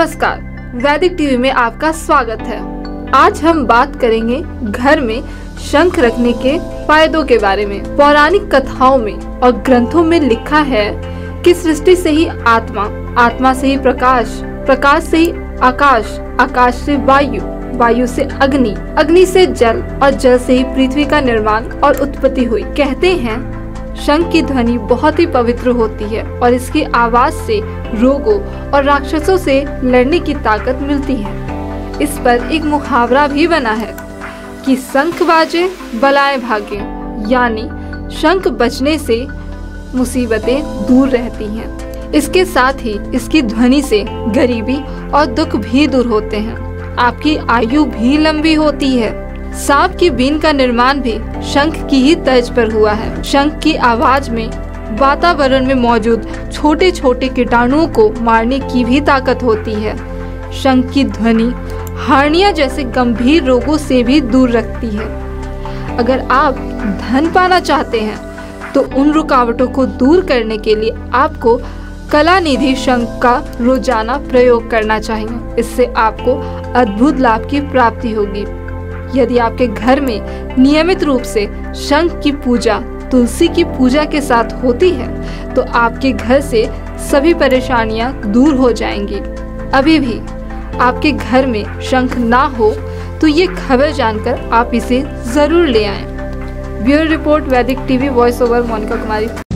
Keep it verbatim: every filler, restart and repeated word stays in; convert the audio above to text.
नमस्कार, वैदिक टीवी में आपका स्वागत है। आज हम बात करेंगे घर में शंख रखने के फायदों के बारे में। पौराणिक कथाओं में और ग्रंथों में लिखा है कि सृष्टि से ही आत्मा, आत्मा से ही प्रकाश, प्रकाश से ही आकाश, आकाश से वायु, वायु से अग्नि, अग्नि से जल और जल से ही पृथ्वी का निर्माण और उत्पत्ति हुई। कहते हैं शंख की ध्वनि बहुत ही पवित्र होती है और इसकी आवाज से रोगों और राक्षसों से लड़ने की ताकत मिलती है। इस पर एक मुहावरा भी बना है कि शंख बाजे बलाएं भागे, यानी शंख बजने से मुसीबतें दूर रहती हैं। इसके साथ ही इसकी ध्वनि से गरीबी और दुख भी दूर होते हैं। आपकी आयु भी लंबी होती है। सांप की बीन का निर्माण भी शंख की ही तर्ज पर हुआ है। शंख की आवाज में वातावरण में मौजूद छोटे छोटे कीटाणुओं को मारने की भी ताकत होती है। शंख की ध्वनि हार्निया जैसे गंभीर रोगों से भी दूर रखती है। अगर आप धन पाना चाहते हैं तो उन रुकावटों को दूर करने के लिए आपको कलानिधि शंख का रोजाना प्रयोग करना चाहिए। इससे आपको अद्भुत लाभ की प्राप्ति होगी। यदि आपके घर में नियमित रूप से शंख की पूजा तुलसी की पूजा के साथ होती है तो आपके घर से सभी परेशानियां दूर हो जाएंगी। अभी भी आपके घर में शंख ना हो तो ये खबर जानकर आप इसे जरूर ले आएं। Bureau report, Vedic TV, voice over Monika कुमारी।